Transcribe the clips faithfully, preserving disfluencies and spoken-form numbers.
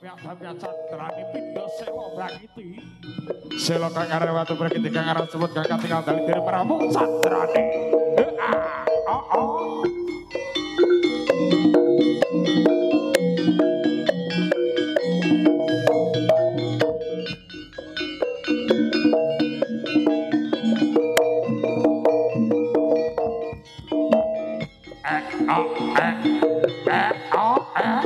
Bapak Candrani Pindo Selo Brangiti Selo kang aran watu Brangiti kang aran sebut kang katingal dali dari Prabu Candrani oh oh eh oh eh eh oh eh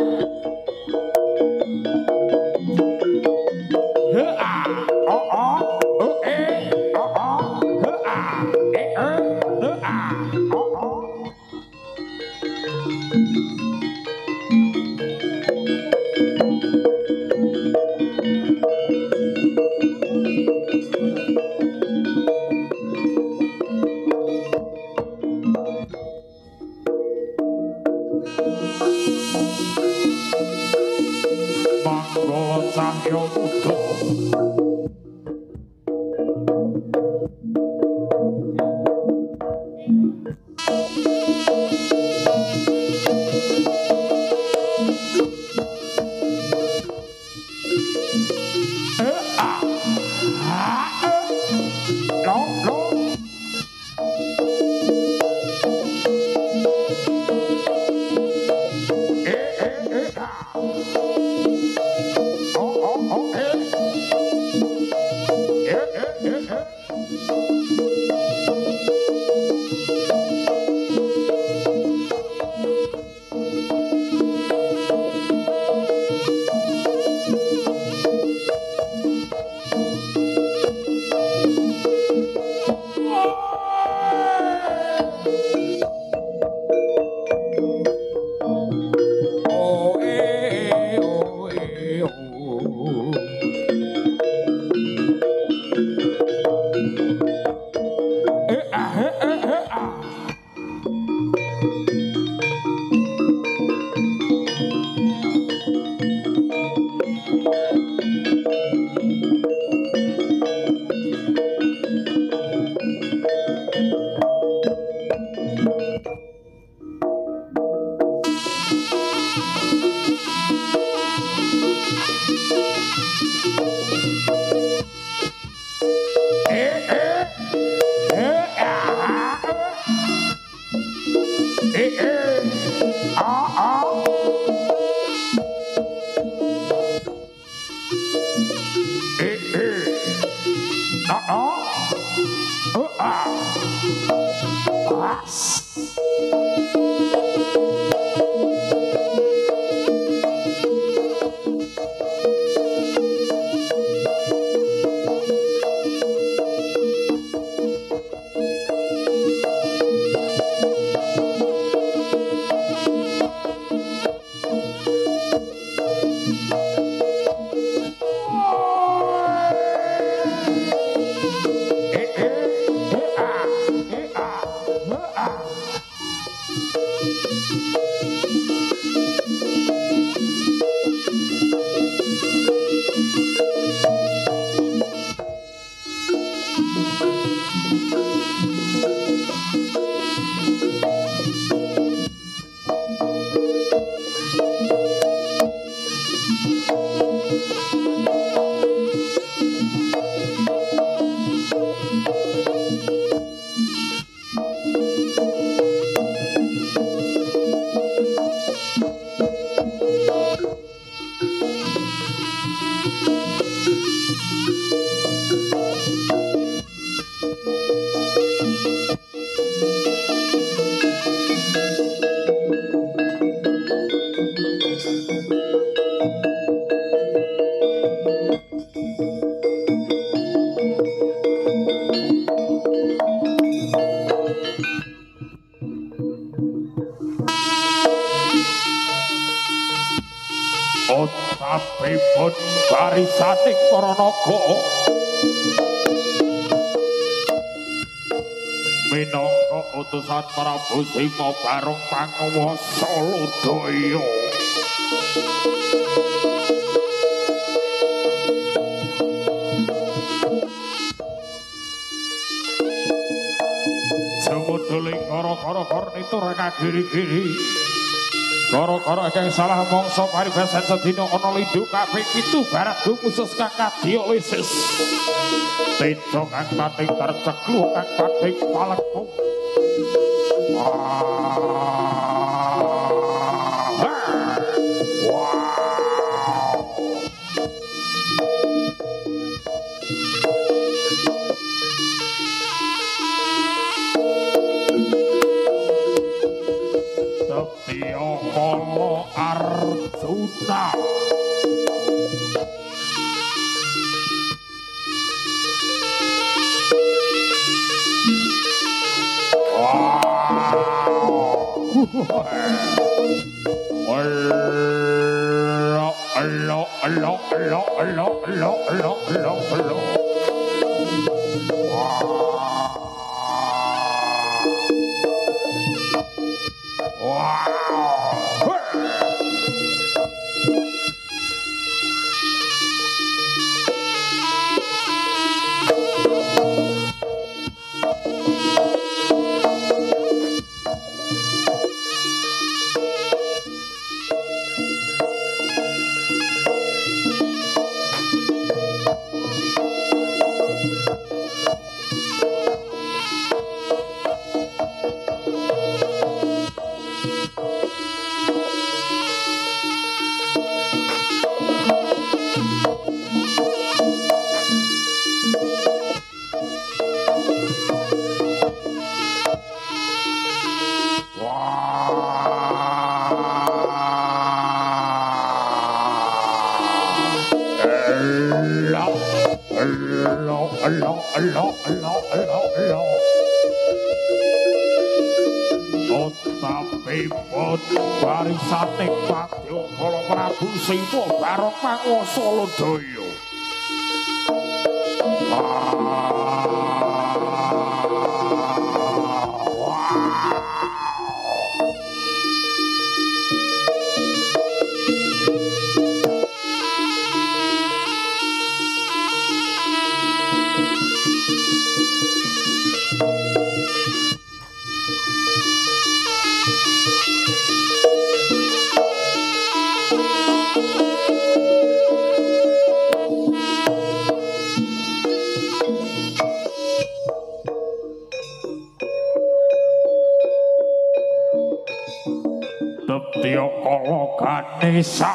Manggala Cahya Uda Otapipun barisaning para naga minangka utusan Prabu Sima bareng panguwasa Lodaya Jemudul kara-kara karnita kagiri-giri Koro-koro kang salah mongso paribasan sedina ana lindhu kaping pitu barat khusus kang kadya lisis. Tejo kang pating tercekluh kang pating palekung. Kala Arjuna Allah Allah Allah Allah Allah Allah Allah Allah Allah Allah Allah Allah Allah Tapi pun barisane Padya Kala Prabu Siwa Barok Manguwasa Lodaya Setya Kala Ganesha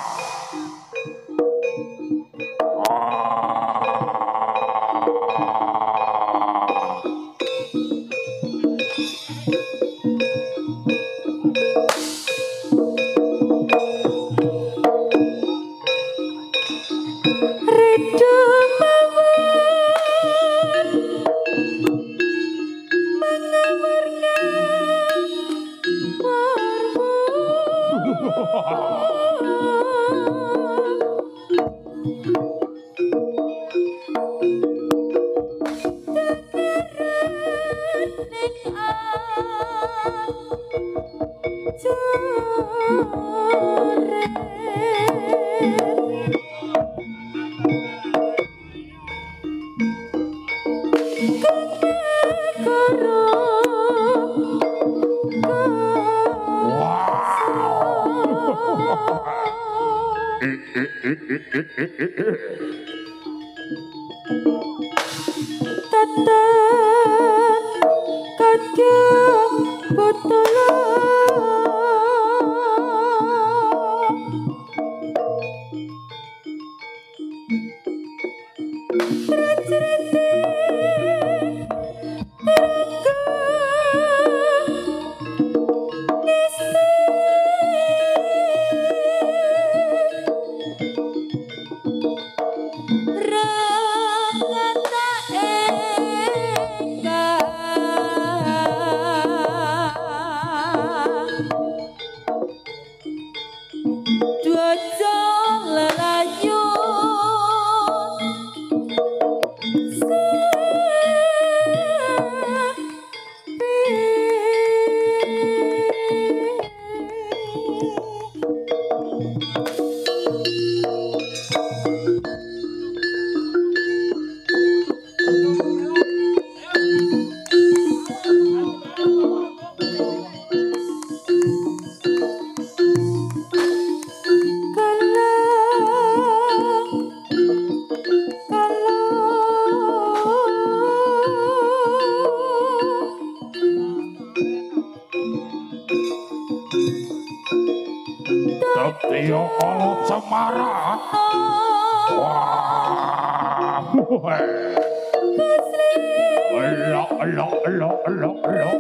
Rangata engkang Tio Kala Cemara. Wah. Elok elok elok elok elok.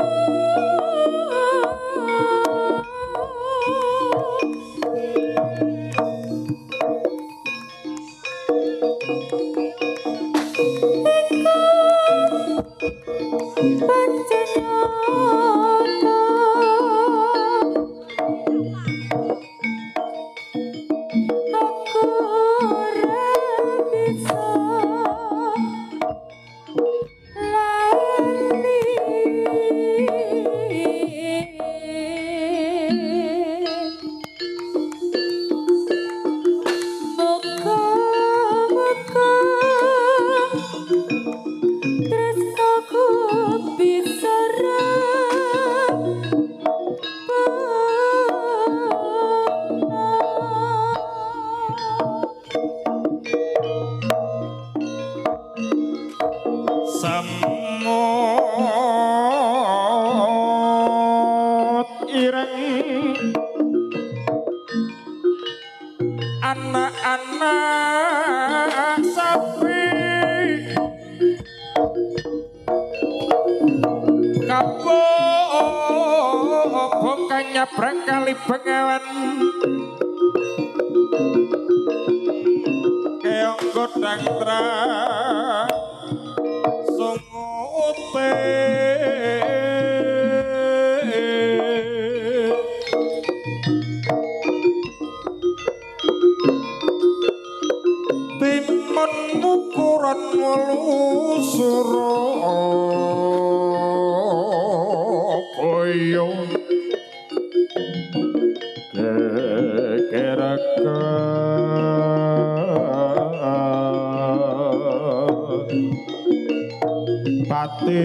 Anak-anak sapi kabok nyabrang kali Bengawan keong godang terang sungute timun mukuran wolu Surabaya kekeraka pati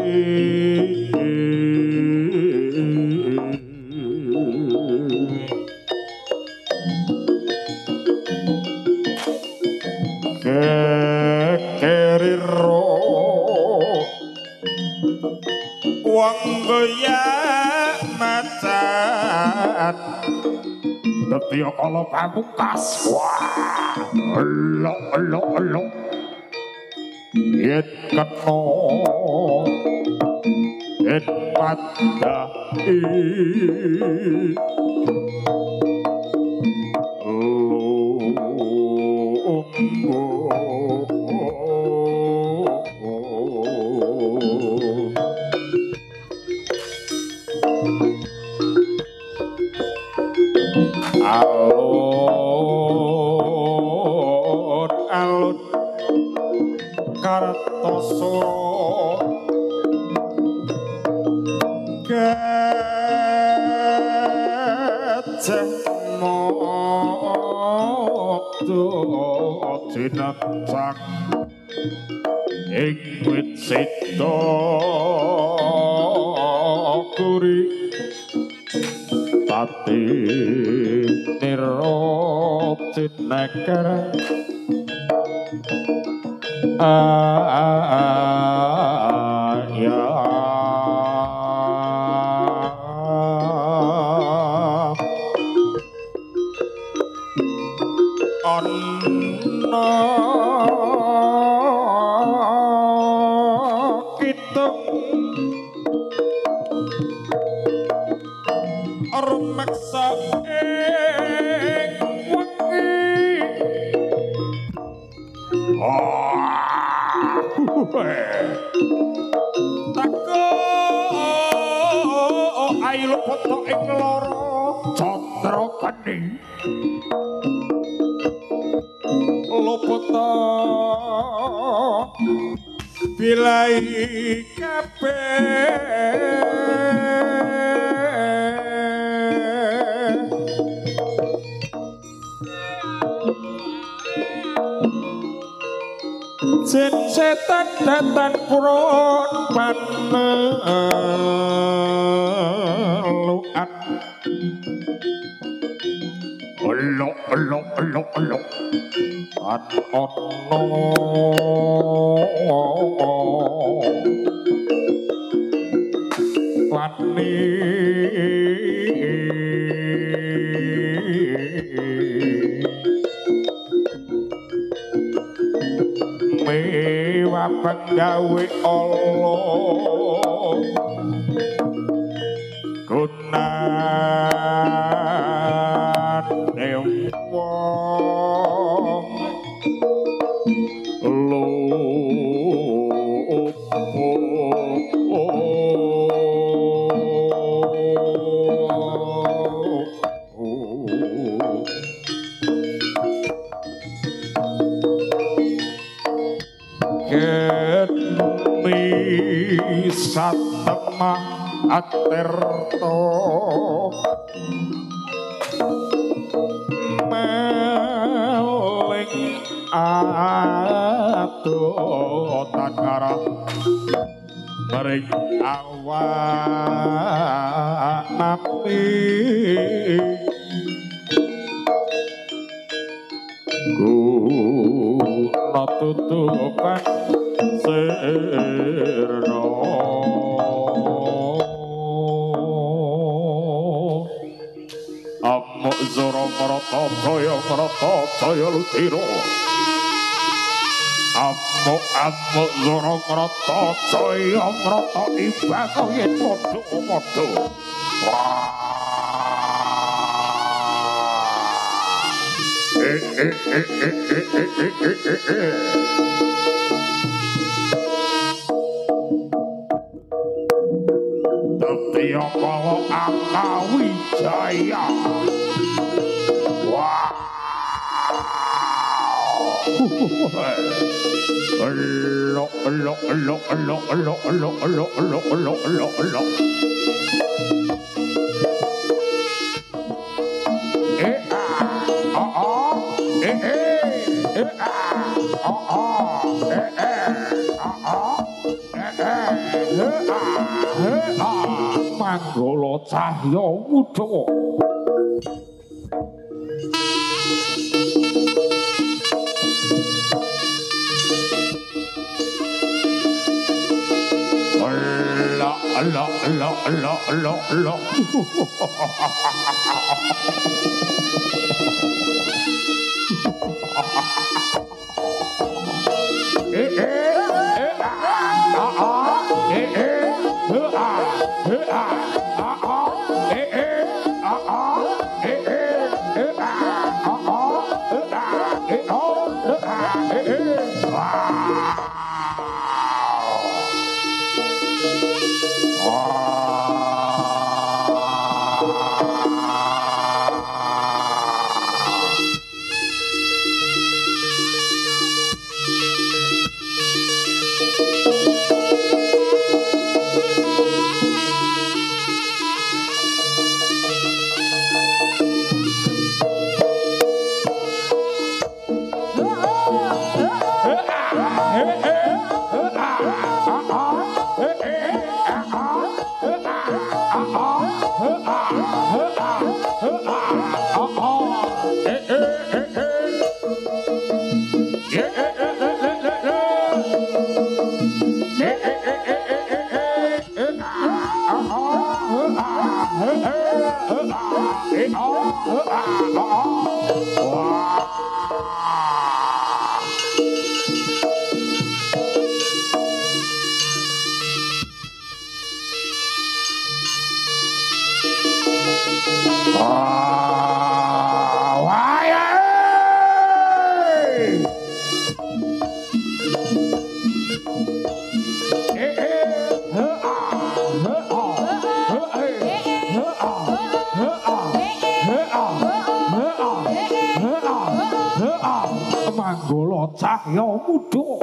kekeriro wong goyak macan Tio Kala Pamungkas. Wah, elok elok elok yen kena yen padai alun alun Kartosuro Gajah Mada jinatang ing wit sida kuri pati niroti negara ya ana kita rumeksa ing wengi tako ayo foto ing loro Candra Kani lopota bilai kabeh jin setan datan puron panelukan elok elok elok elok an ono wani penggawe Allah gunane wong satemah aterto meling adotan ngarah mering awak napi guna tutupan sirno amuk zoro merata daya merata daya lutiro amuk amuk zoro merata daya merata ibadah yen padha-padha eh eh eh eh eh eh eh Tetiya kala Angkawijaya. Wow. Elok elok elok elok elok elok elok elok elok elok elok. Eh ah ah ah eh eh eh ah ah ah eh eh ah ah eh eh eh ah Manggala Cahya Wudawa. Allah Allah Allah Allah Allah eh eh eh ah ah eh eh ah eh ah ah ah eh eh ah ah eh eh eh ah ah eh ah eh oh eh eh Manggala Cahya Wudawa.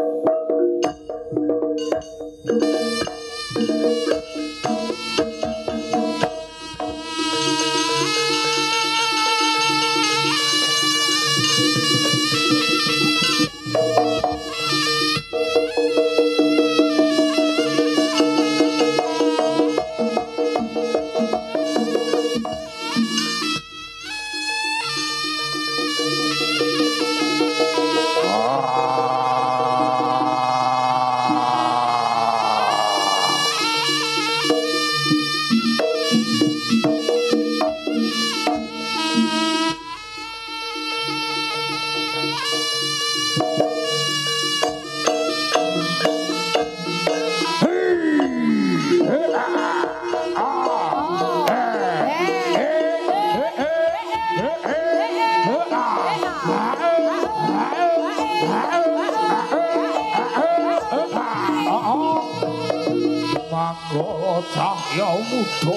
manggala cahya muda.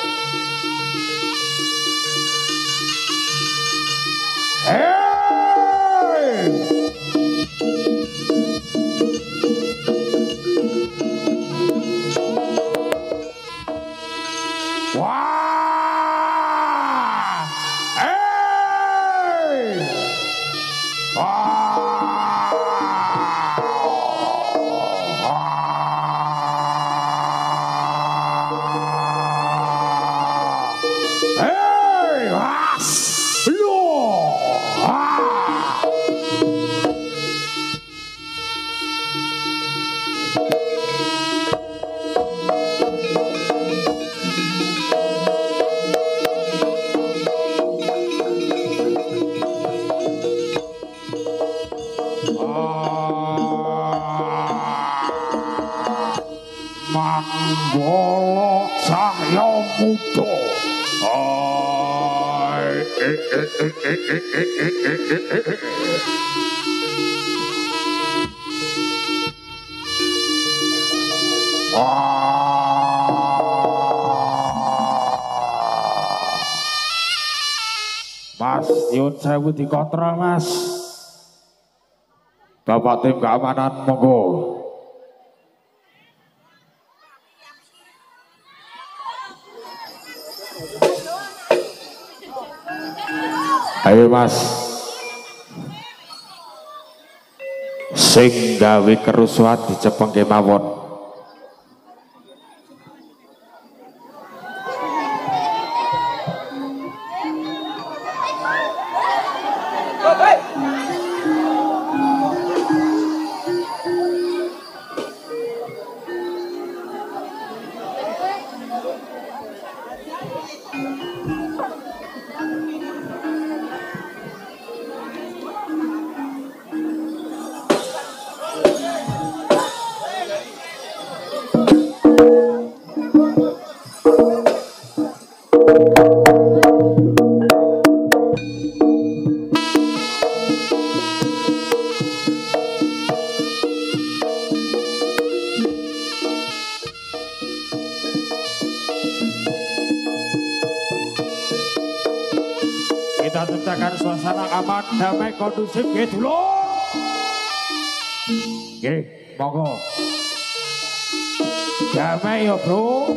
Hey! Wah! Hey! Wah! Hey! Was! Lo! Ah! Manggala cahya muda. Ai eh eh eh eh eh eh eh eh. Mas, yun sewu dikontrol Mas. Bapak tim keamanan monggo. Ayo Mas, sing gawe kerusuhan dicepeng kemawon. Kita ciptakan suasana aman, damai, kondusif, gitu loh. Oke, monggo. Damai ya bro.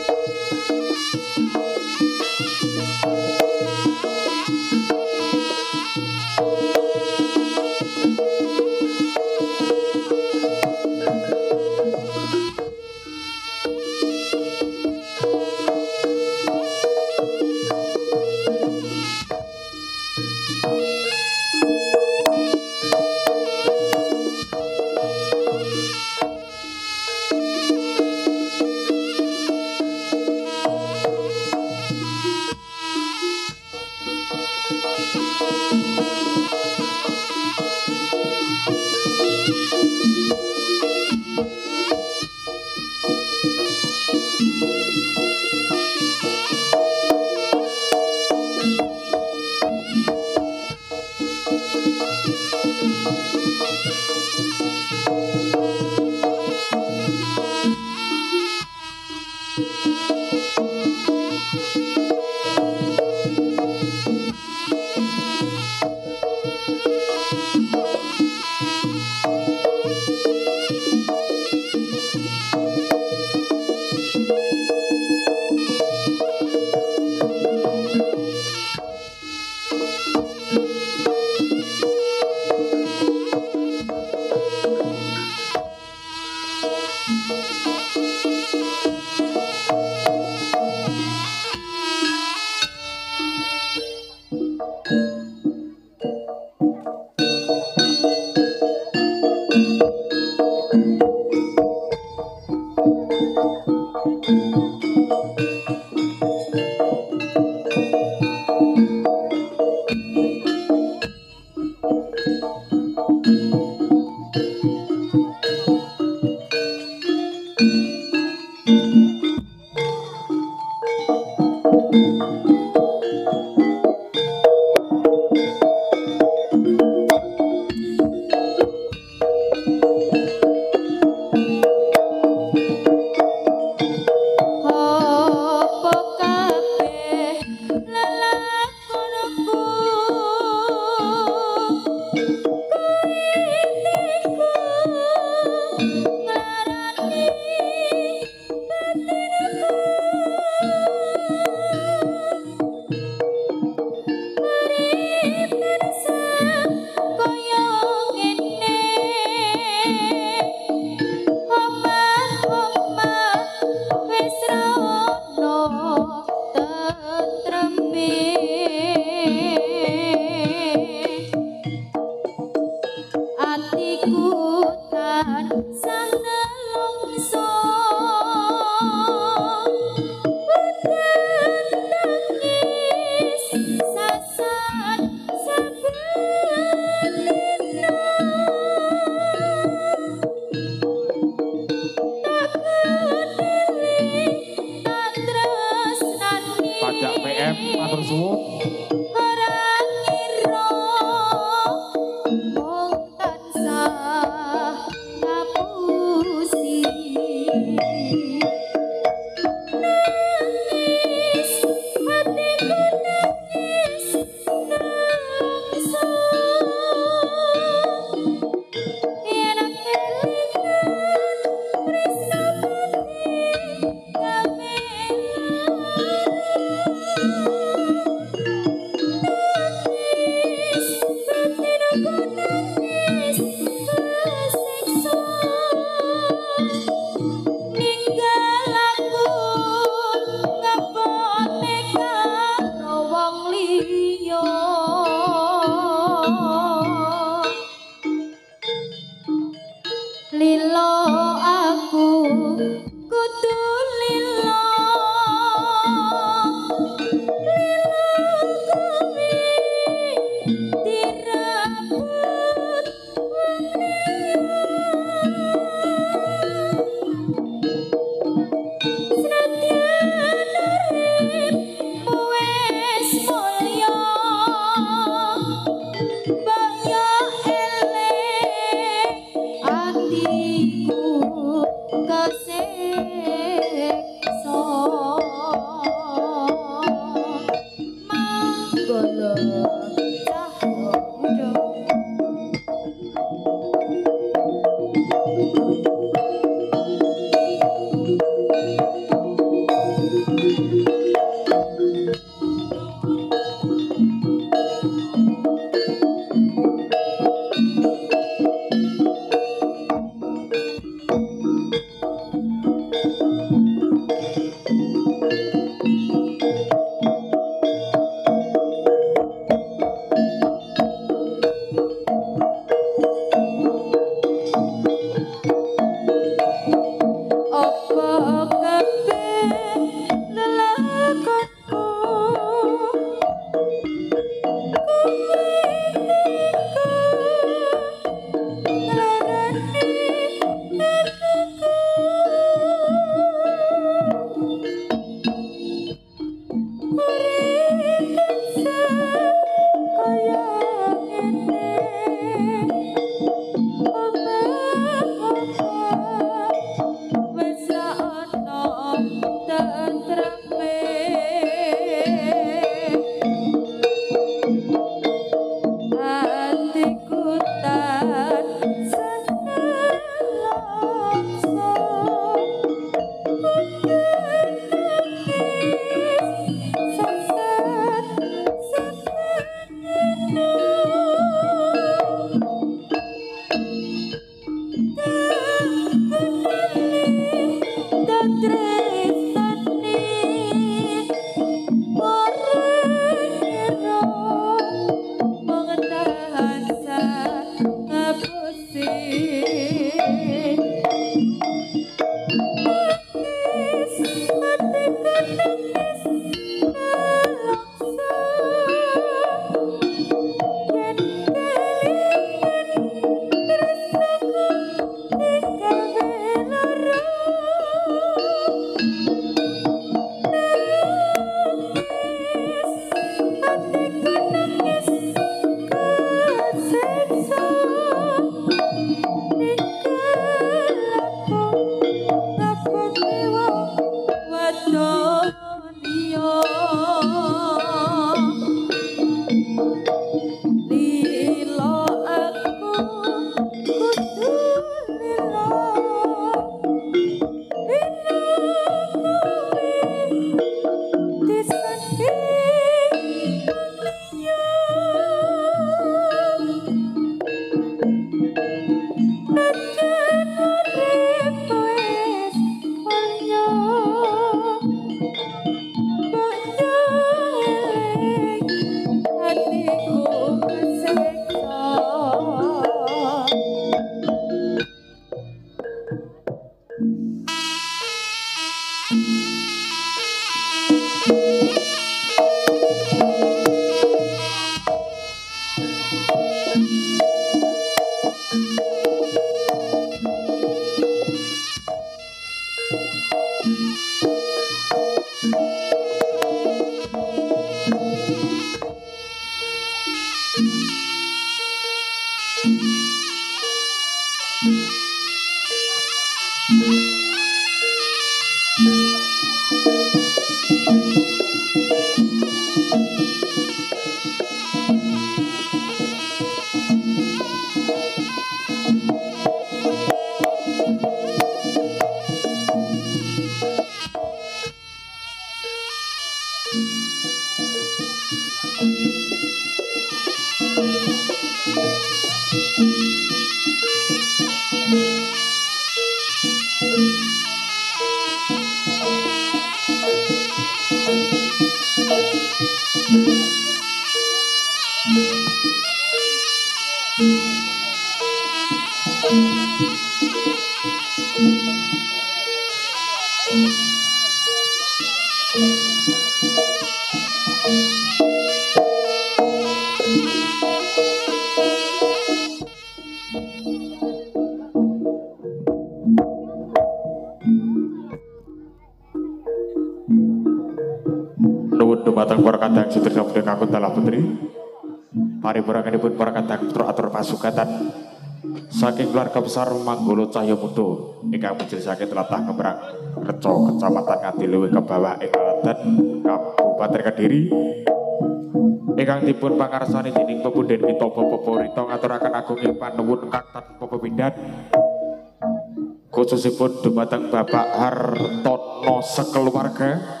Nuwun dumateng para kadang sedherek punika kakung dalah putri. Paripuranganipun para kadang putra atur pasugatan saking keluarga besar Manggolo Cahyamuda ingkang menjelasake tlatah Ngemrang Reca Kecamatan Ngadiluwe ke bawah ing Klaten Kabupaten Kediri ingkang dipun pangarsani dening Pepunden Mitopo Poporito ngaturaken agunging panuwun kang tanpa pepindhan khususipun dumateng Bapak Hartono sekeluarga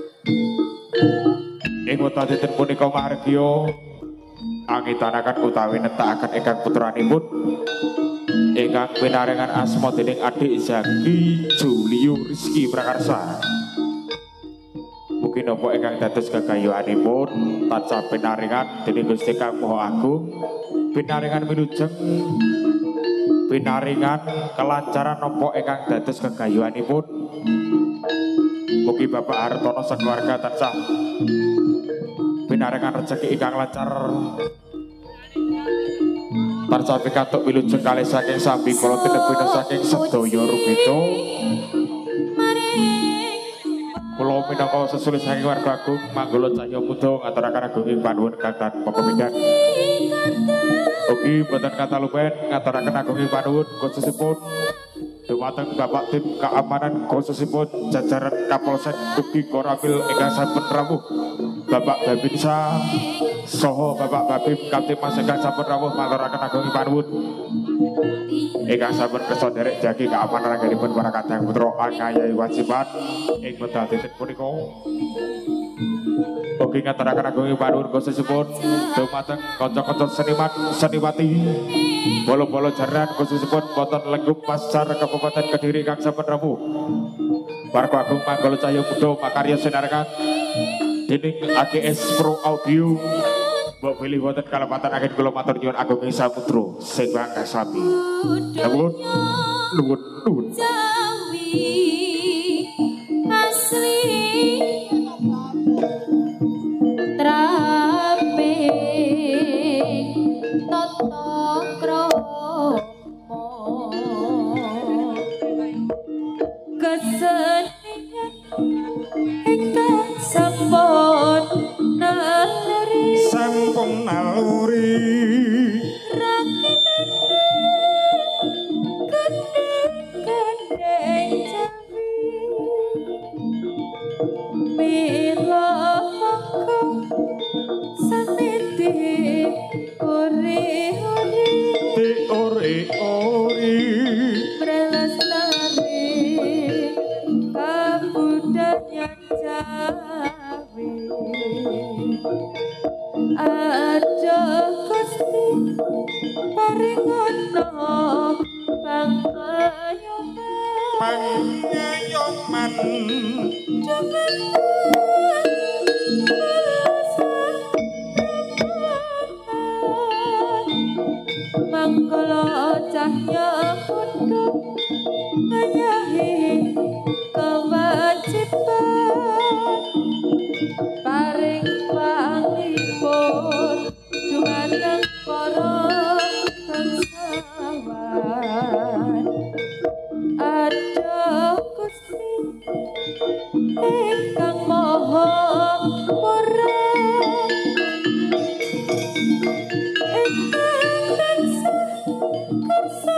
ing wekdal dinten punika margya angitanaken utawi netakaken ingkang putranipun ingkang pinaringan asma dening adik Zaki Julio Rizky Prakarsa. Mugi napa ingkang dados gegayuhanipun tansah pinaringan dening Gusti Kang Maha Agung, pinaringan wilujeng, pinaringan kelancaran napa ingkang dados gegayuhanipun. Mugi Bapak Hartono sekeluarga tansah pinaringan rezeki ingkang lancar, tansah pikantuk wilujeng kalih saking sabi kala tinebina saking sedaya rubeda. Kula minangka sesulit saking warga agung Manggolo Cahyamuda ngaturaken agunging panuwun kang tanpa pepindhan. Ugi boten kata lupen ngaturaken agunging panuwun khususipun dumateng Bapak Tim Keamanan khususipun jajaran Kapolsek ugi Koramil ingkang sampun rawuh Bapak Babinsa saha Bapak Babim Kamtimas ingkang sampun rawuh ngaturaken agunging panuwun ingkang sampun kersa nderek jagi keamanan anggenipun para kadang putra angkayai wajiban ing wekdal dinten punika. Ugi ngaturaken agunging panuwun khususipun dumateng kanca-kanca seniman seniwati bolo-bolo jaran khususipun wonten Lenggup Pasar Kabupaten Kediri kang sampun rawuh warga agung Manggolo Cahyamuda makarya sinarengan dening A G S Pro Audio. Mbok pilih wonten kalepatan angin kula matur nyuwun agunging samudra sing bangga sami. Nuwun nuwun nuwun. Asli trape tata krama kesenian ingkang sampun naluri Sampun naluri rakitan gandeng jawi mila saniti ori-ori di ori-ori berlestari kabudayan Jawi. Ada Gusti paringono pangayoman pangayoman dengan balasan Manggolo Cahyamuda ngayahi kewajiban paring panglipur dumateng para bangsawan. Ada Gusti ingkang maha murah ingkang tansah kersa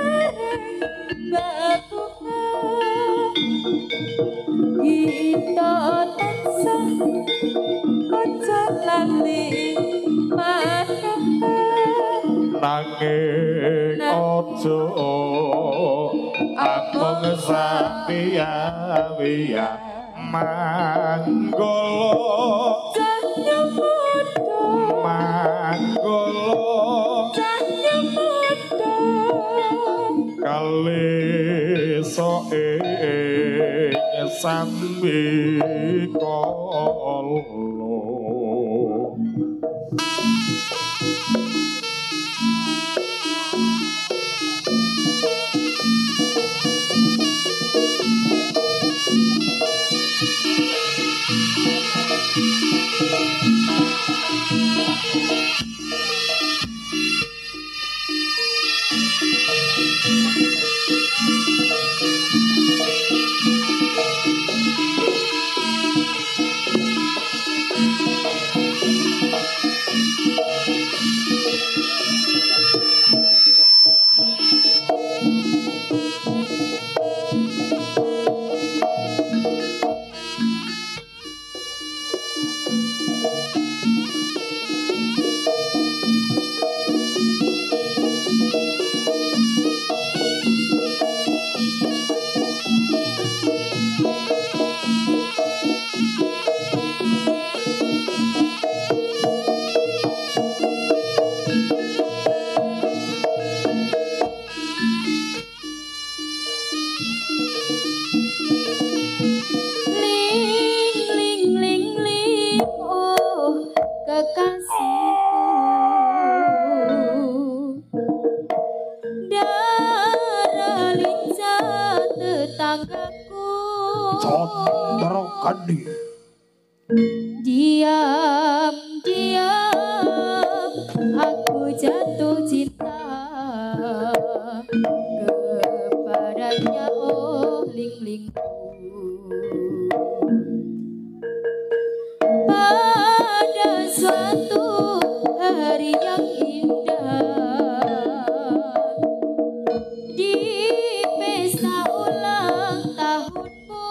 babungan kita tansah aja lali manunggal nanging ojo amung sapiya-piya Manggolo Cahyamuda Manggolo Cahyamuda kali soing sambikala. Sondro Kandi. Diam, diam, aku jatuh cinta kepadanya, oh linglingku. Pada suatu hari yang indah, di pesta ulang tahunmu,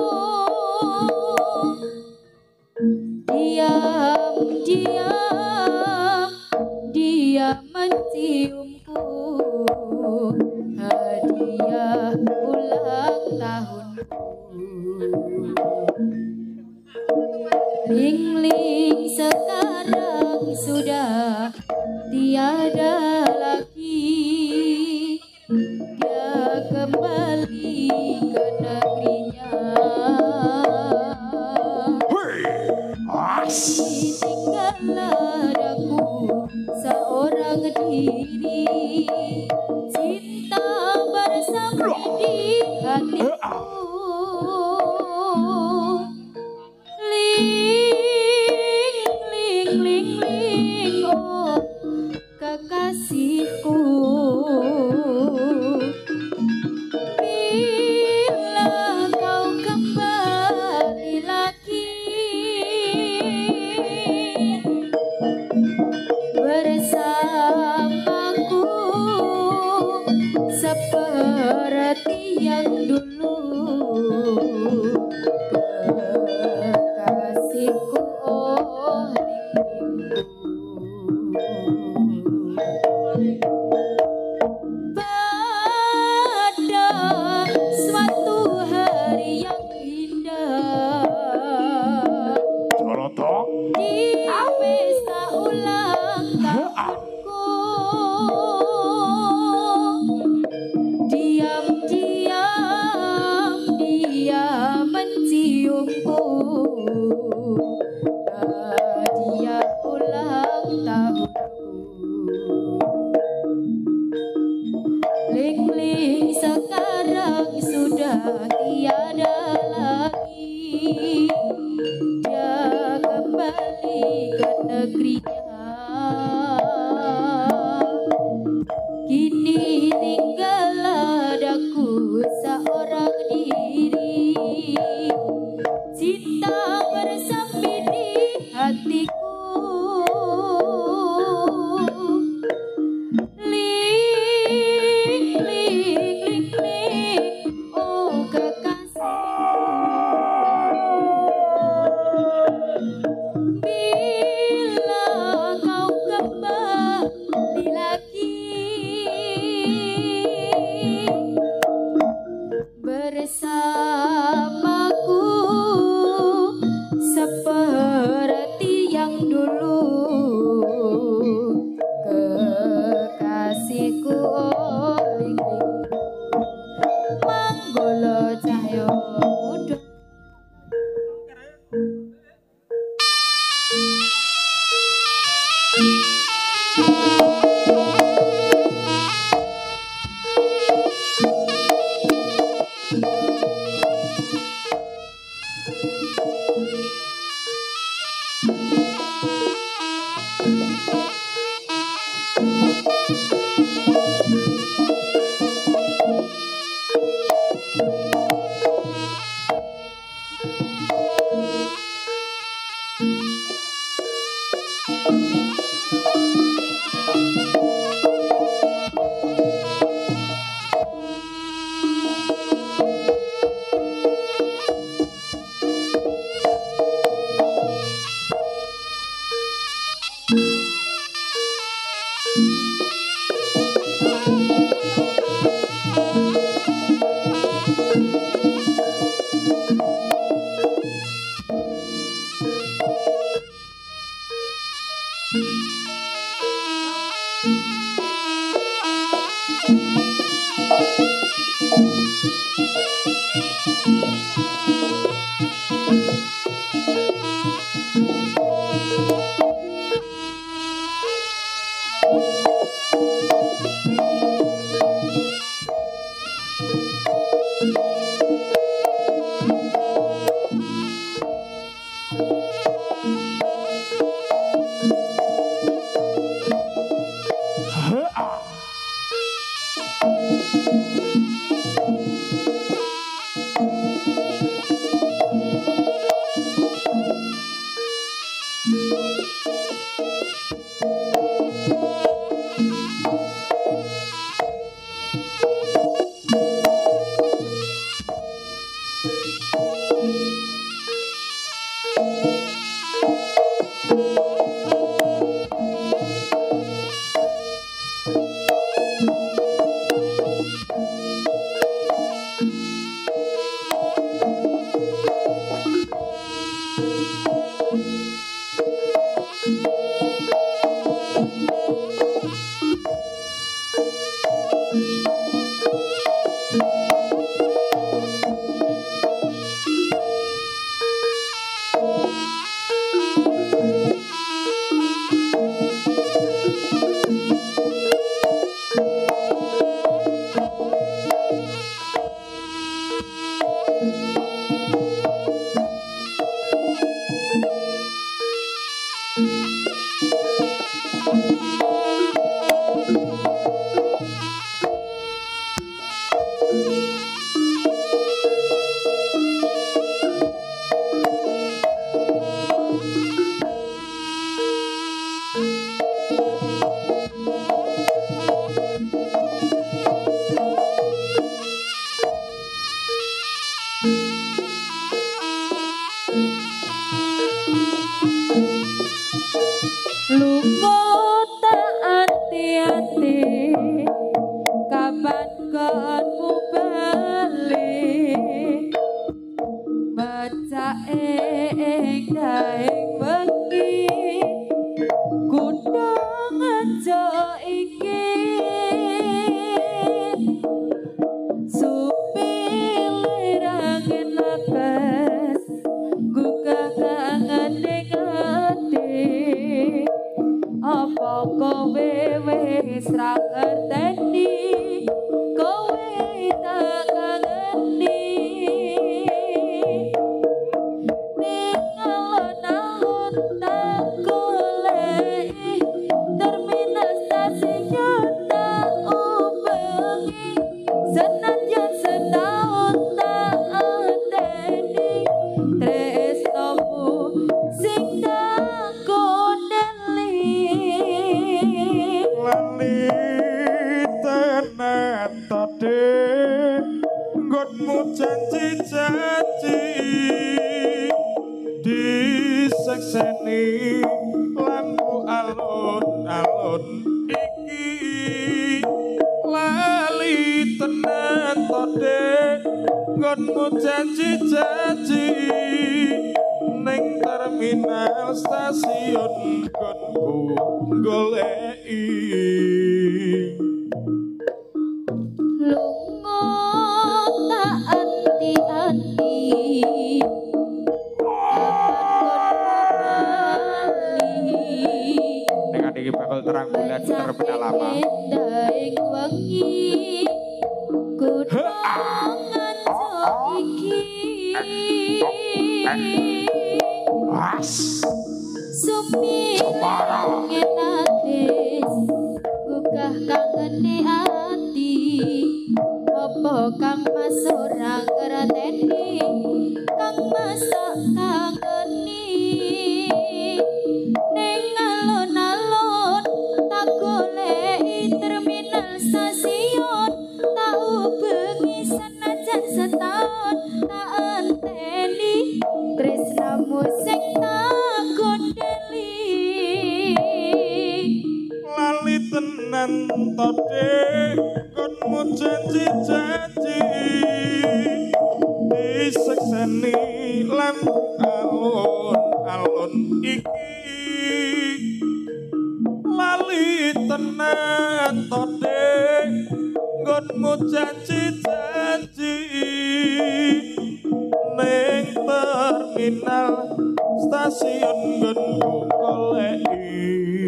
diam, diam, dia menciumku, hadiah ulang tahunku. Ling-ling sekarang sudah tiada lagi, dia kembali ke negerinya. Tinggallah aku seorang diri, cinta bersama di hatiku. Ling, ling, ling, ling, oh kekasihku. Bila kau kembali lagi bersamaku seperti yang dulu, kekasihku, oh linglingku. Pada suatu hari yang indah, Jolotong. di pesta ulang tahunku, diam, diam, dia menciumku, hadiah ulang tahunku. Ling-ling sekarang sudah tiada lagi, dia kembali ke negerinya. Kini tinggallah aku seorang diri, cinta bersemi di hatiku. Ling, ling, ling, ling, oh kekasihku. Bila kau kembali lagi bersamaku seperti yang dulu, kekasihku, oh linglingku. Manggolo Cahyo Muda. Lunga tak ati-ati kapan konmu balik baca ing daing wengi kudu ngajo iki supir angin lakas gugah kangen ning ati apa kowe wis ra ngerteni kowe tak kangeni ning alon-alon tak goleki terminal stasiun tak ubengi senadyan setahun tak anteni tresnomu sing tak koneli lali tenet tadi nggonmu janji-janji disekseni lampu alun-alun iki lali tenet tadi nggonmu janji-janji ning terminal stasiun nggonku goleki lunga tak anti-anti dengan iki bakal terang bulan terbenal lama daing wengi kudu ngaco iki As. supir angin atis gugah kangeni ati apa kang mas ora ngerteni kang masak kangeni ning alon-alon tak goleki terminal stasiun tak ubengi senajan setahun tak anteni tresnamu sing tak gondeli lali tenan tadi konmu janji-janji disekseni lampu alun-alun iki lali tenan tadi konmu janji-janji ning terminal stasiun nggonku goleki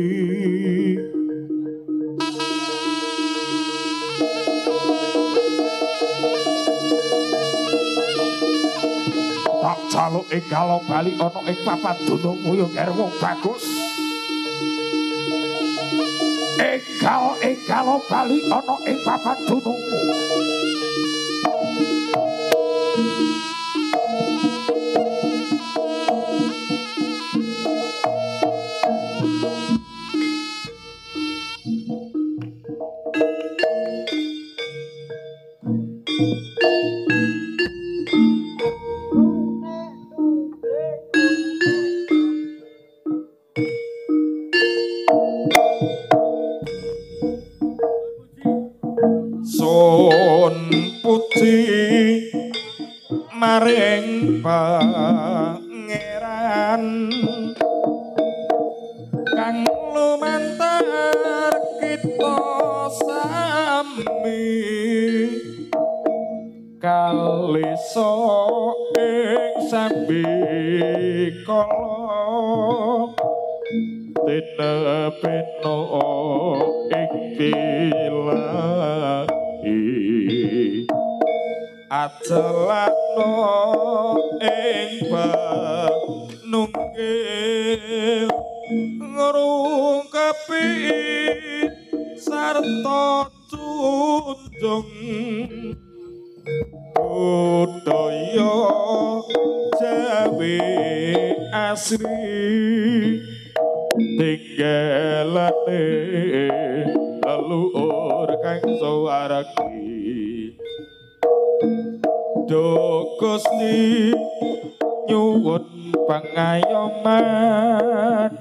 Tak jaluk ing Galong Bali ana ing papan dunungmu ya garwa bagus. Enggal ing Galong Bali ana ing papan dunungmu. Sun puji maring pangeran kang lumantar kita sami kalisa ing sambi kala tinepeno ing ilahi acelakno ing panunggil ngrungkepi sarta junjung budaya Jawi asli tinggalane leluhur kang sawargi do Gusti nyuwun nuwun pangayoman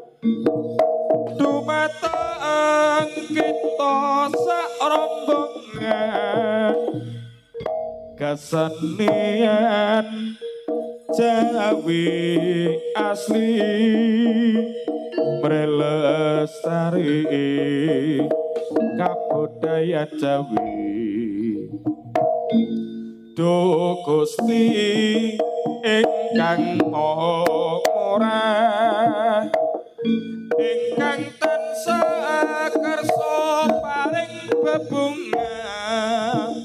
dumateng kita sak rombongan kesenian Jawi asli melestari kabudayaan Jawi Duh Gusti ingkang maha murah ingkang tansah kersa paring bebungah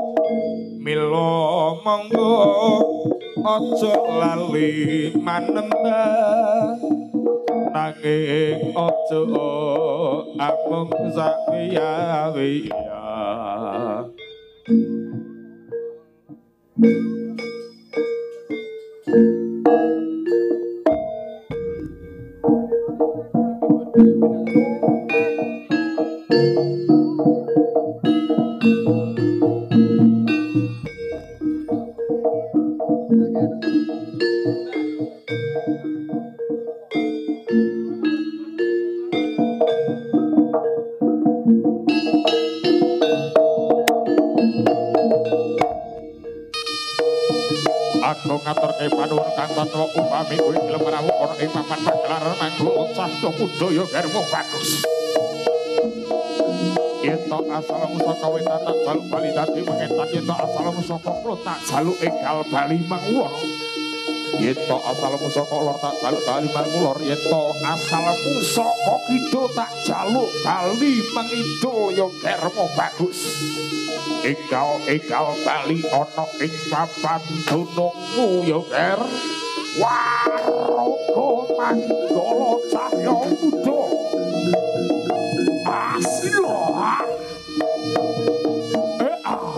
mila monggo aja lali manembah nanging aja amung sak wiya-wiya Aku ngaturke panuwun kang tata upami kuwi lemrawu ana ing papan pagelaran manggo sastra budaya garwa bagus. Yen to asalmu saka wetan tak jaluk bali dadi mengetan yen to asalmu saka kulon tak jaluk enggal bali mangwon. Yen to asalmu saka lor tak jaluk bali mangulor yen to asalmu saka kidul tak jaluk bali mangidul yo garwa bagus. Enggal enggal bali ana ing papan dunungmu yo ger waraka manggala cahya muda asilo eh ah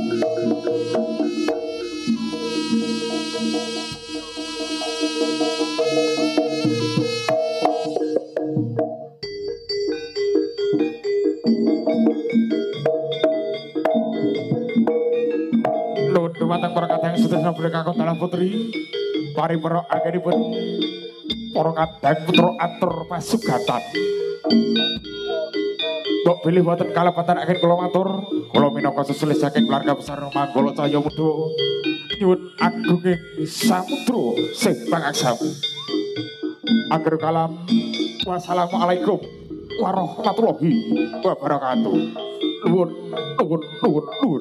dumateng para kadang sedaya punika Kontala Putri paripura anggenipun para kadang putra atur pasugatan mbok bilih wonten kalepatan anggen kula matur kula minangka seselis saking keluarga besar Manggala Cahya Muda nyuwun agunging samudra sing pangaksami akhir kalam wassalamualaikum warahmatullahi wabarakatuh nuwun nuwun nuwun nuwun